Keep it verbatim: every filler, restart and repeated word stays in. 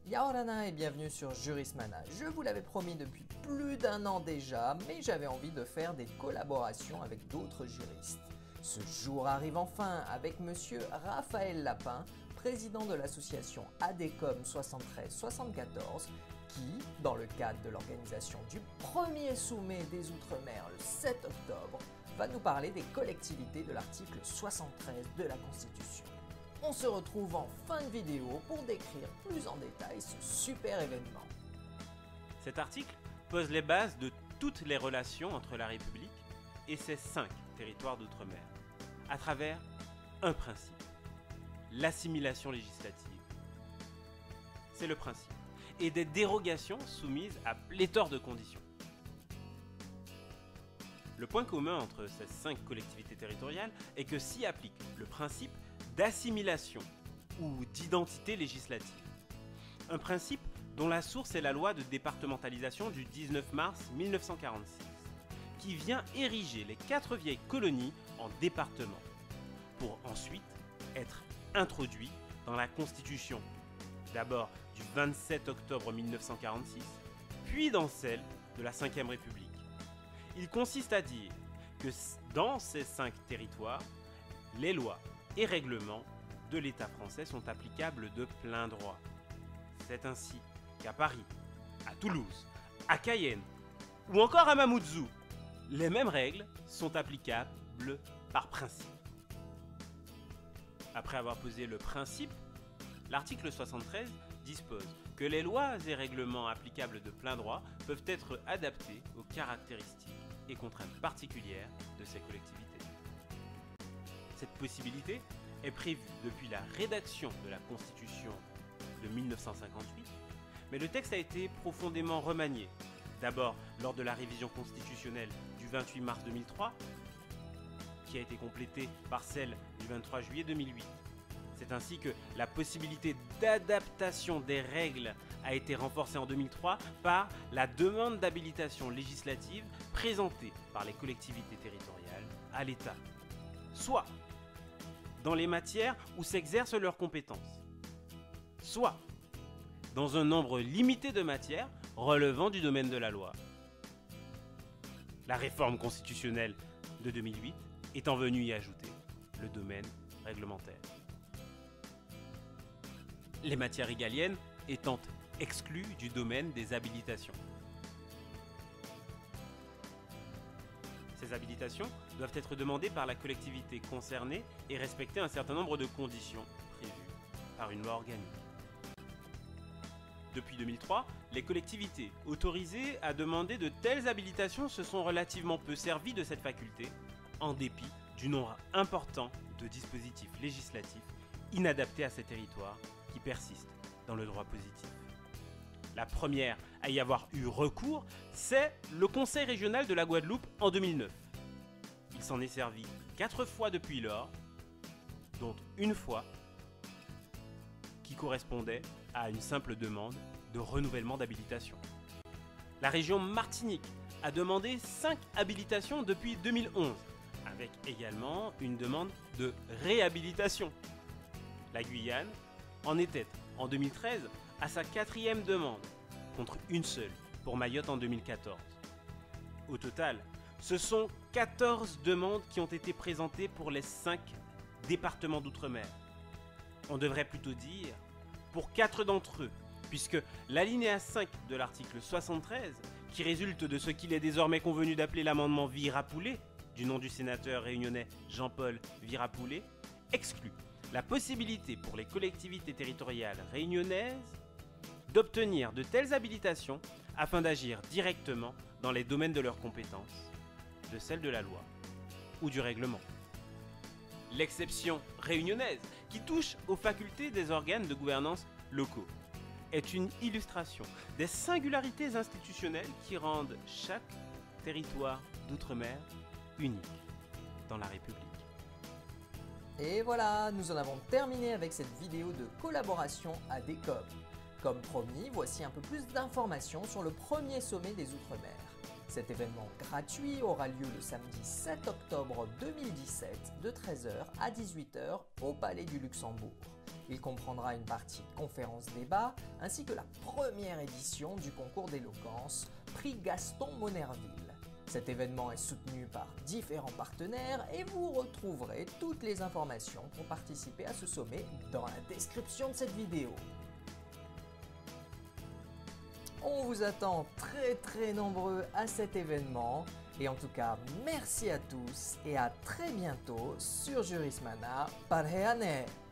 Yaorana et bienvenue sur Jurismana. Je vous l'avais promis depuis plus d'un an déjà, mais j'avais envie de faire des collaborations avec d'autres juristes. Ce jour arrive enfin avec monsieur Raphaël Lapin, président de l'association ADECOM soixante-treize soixante-quatorze, qui, dans le cadre de l'organisation du premier sommet des Outre-mer le sept octobre, va nous parler des collectivités de l'article soixante-treize de la Constitution. On se retrouve en fin de vidéo pour décrire plus en détail ce super événement. Cet article pose les bases de toutes les relations entre la République et ses cinq territoires d'outre-mer, à travers un principe, l'assimilation législative. C'est le principe, et des dérogations soumises à pléthore de conditions. Le point commun entre ces cinq collectivités territoriales est que s'y applique le principe d'assimilation ou d'identité législative. Un principe dont la source est la loi de départementalisation du dix-neuf mars mille neuf cent quarante-six, qui vient ériger les quatre vieilles colonies en départements, pour ensuite être introduit dans la Constitution, d'abord du vingt-sept octobre mille neuf cent quarante-six, puis dans celle de la cinquième République. Il consiste à dire que dans ces cinq territoires, les lois et règlements de l'État français sont applicables de plein droit. C'est ainsi qu'à Paris, à Toulouse, à Cayenne ou encore à Mamoudzou, les mêmes règles sont applicables par principe. Après avoir posé le principe, l'article soixante-treize dispose que les lois et règlements applicables de plein droit peuvent être adaptés aux caractéristiques et contraintes particulières de ces collectivités. Cette possibilité est prévue depuis la rédaction de la Constitution de mille neuf cent cinquante-huit, mais le texte a été profondément remanié, d'abord lors de la révision constitutionnelle du vingt-huit mars deux mille trois, qui a été complétée par celle du vingt-trois juillet deux mille huit. C'est ainsi que la possibilité d'adaptation des règles a été renforcée en deux mille trois par la demande d'habilitation législative présentée par les collectivités territoriales à l'État, soit dans les matières où s'exercent leurs compétences, soit dans un nombre limité de matières relevant du domaine de la loi. La réforme constitutionnelle de deux mille huit étant venue y ajouter le domaine réglementaire. Les matières régaliennes étant exclues du domaine des habilitations. Ces habilitations doivent être demandées par la collectivité concernée et respecter un certain nombre de conditions prévues par une loi organique. Depuis deux mille trois, les collectivités autorisées à demander de telles habilitations se sont relativement peu servies de cette faculté, en dépit du nombre important de dispositifs législatifs inadaptés à ces territoires qui persistent dans le droit positif. La première à y avoir eu recours, c'est le Conseil régional de la Guadeloupe en deux mille neuf. Il s'en est servi quatre fois depuis lors, dont une fois qui correspondait à une simple demande de renouvellement d'habilitation. La région Martinique a demandé cinq habilitations depuis deux mille onze, avec également une demande de réhabilitation. La Guyane en était en deux mille treize à sa quatrième demande, contre une seule pour Mayotte en deux mille quatorze. Au total, ce sont quatorze demandes qui ont été présentées pour les cinq départements d'outre-mer. On devrait plutôt dire pour quatre d'entre eux, puisque l'alinéa cinq de l'article soixante-treize, qui résulte de ce qu'il est désormais convenu d'appeler l'amendement Virapoulet, du nom du sénateur réunionnais Jean-Paul Virapoulet, exclut la possibilité pour les collectivités territoriales réunionnaises d'obtenir de telles habilitations afin d'agir directement dans les domaines de leurs compétences, de celle de la loi ou du règlement. L'exception réunionnaise, qui touche aux facultés des organes de gouvernance locaux, est une illustration des singularités institutionnelles qui rendent chaque territoire d'outre-mer unique dans la République. Et voilà, nous en avons terminé avec cette vidéo de collaboration ADECOM. Comme promis, voici un peu plus d'informations sur le premier sommet des Outre-mer. Cet événement gratuit aura lieu le samedi sept octobre deux mille dix-sept de treize heures à dix-huit heures au Palais du Luxembourg. Il comprendra une partie conférence-débat ainsi que la première édition du concours d'éloquence, prix Gaston Monerville. Cet événement est soutenu par différents partenaires et vous retrouverez toutes les informations pour participer à ce sommet dans la description de cette vidéo. On vous attend très très nombreux à cet événement et en tout cas merci à tous et à très bientôt sur Jurismana. Parheane!